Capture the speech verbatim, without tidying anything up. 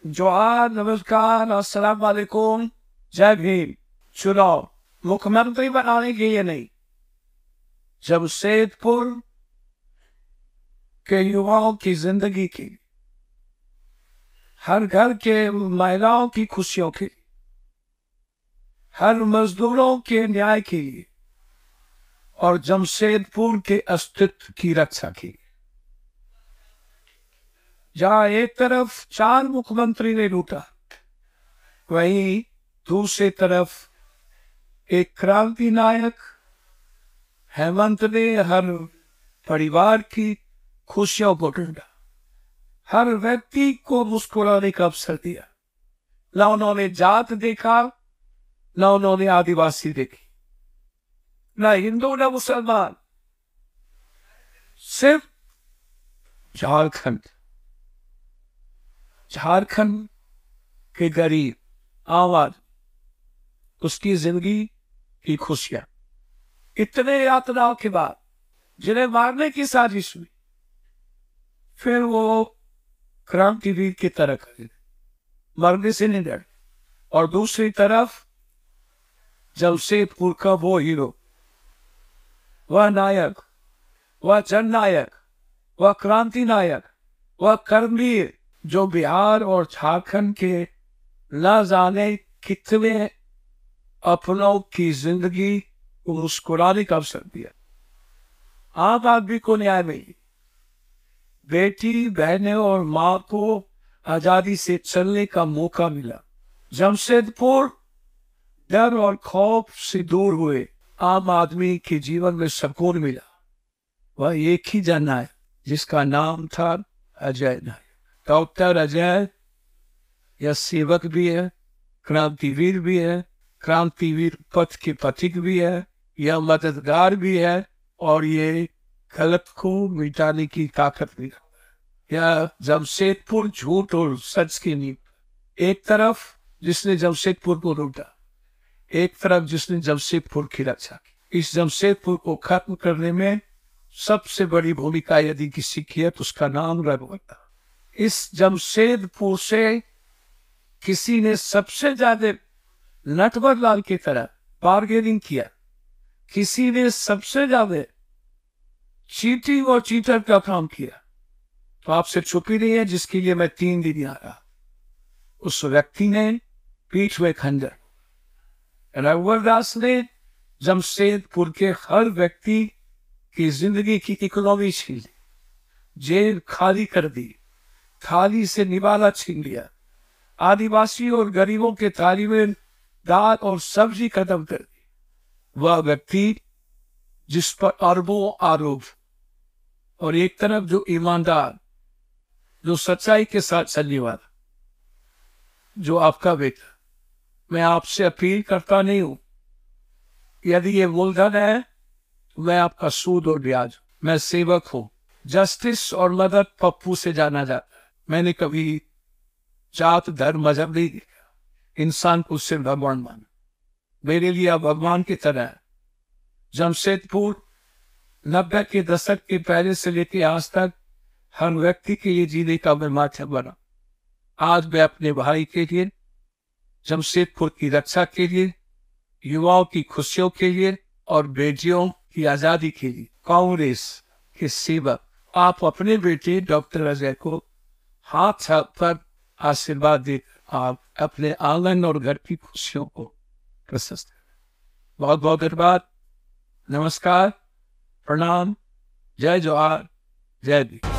जोहार, नमस्कार, अस्सलाम वालेकुम, जय भीम। चुनाव मुख्यमंत्री बनाने के लिए नहीं, जमशेदपुर के युवाओं की जिंदगी की, हर घर के महिलाओं की खुशियों की, हर मजदूरों के न्याय के लिए और जमशेदपुर के अस्तित्व की रक्षा की। जहां एक तरफ चार मुख्यमंत्री ने लूटा, वहीं दूसरी तरफ एक क्रांति नायक हेमंत ने हर परिवार की खुशियों को ढूंढा, हर व्यक्ति को मुस्कुराने का अवसर दिया। न उन्होंने जात देखा, न उन्होंने आदिवासी देखी, न हिंदू न मुसलमान, सिर्फ झारखंड झारखंड के गरीब आवाज, उसकी जिंदगी की खुशियां। इतने यातनाओं के बाद जिन्हें मारने की साजिश हुई, फिर वो क्रांतिवीर की तरह करे, मरने से नहीं डरे। और दूसरी तरफ जमशेदपुर का वो हीरो, वह नायक, वह जननायक, वह क्रांति नायक, वह कर्मवीर, जो बिहार और झारखंड के न जाने कितने अपनों की जिंदगी को मुस्कुराने का अवसर दिया। आम आदमी को न्याय मिली, बेटी बहनें और मां को आजादी से चलने का मौका मिला। जमशेदपुर डर और खौफ से दूर हुए, आम आदमी के जीवन में सुकून मिला। वह एक ही जन है जिसका नाम था अजय नायक। डॉक्टर अजय यह सेवक भी है, क्रांतिवीर भी है, क्रांतिवीर पथ के पथिक भी है, यह मददगार भी है और ये गलत को मिटाने की ताकत भी है। यह जमशेदपुर झूठ और सच की नींव, एक तरफ जिसने जमशेदपुर को लूटा, एक तरफ जिसने जमशेदपुर की रक्षा की। इस जमशेदपुर को खत्म करने में सबसे बड़ी भूमिका यदि किसी की है तो उसका नाम रघुवंश। इस जमशेदपुर से किसी ने सबसे ज्यादा नटवर लाल की तरह बार्गेनिंग किया, किसी ने सबसे ज्यादा चीटिंग और चीटर का काम किया, तो आपसे छुपी नहीं है, जिसके लिए मैं तीन दिन आ रहा। उस व्यक्ति ने पीठ में खंजर, रघुवरदास ने जमशेदपुर के हर व्यक्ति की जिंदगी की इकोनॉमी छीन ली, जेल खाली कर दी, थाली से निवाला छीन लिया, आदिवासी और गरीबों के थाली में दाल और सब्जी खत्म कर दी। वह व्यक्ति जिस पर अरबों आरोप, और एक तरफ जो ईमानदार, जो सच्चाई के साथ चलने वाला, जो आपका बेटा। मैं आपसे अपील करता नहीं हूं, यदि ये मूलधन है तो मैं आपका सूद और ब्याज। मैं सेवक हूं, जस्टिस और मदद पप्पू से जाना जाता है। मैंने कभी जात धर्म मजहब नहीं देखा, इंसान को सिर्फ भगवान माना। मेरे लिए आप भगवान की तरह है। जमशेदपुर नब्बे के दशक के पहले से लेकर आज तक हर व्यक्ति के लिए जीने का मैं माध्यम बना। आज मैं अपने भाई के लिए, जमशेदपुर की रक्षा के लिए, युवाओं की खुशियों के लिए और बेटियों की आजादी के लिए कांग्रेस के सेवक, आप अपने बेटे डॉक्टर अजय को हाथ हाथ पर आशीर्वाद देकर आप अपने आंगन और घर की खुशियों को प्रशस्त करें। बहुत बहुत धन्यवाद, नमस्कार, प्रणाम, जय जोहार, जय भीम।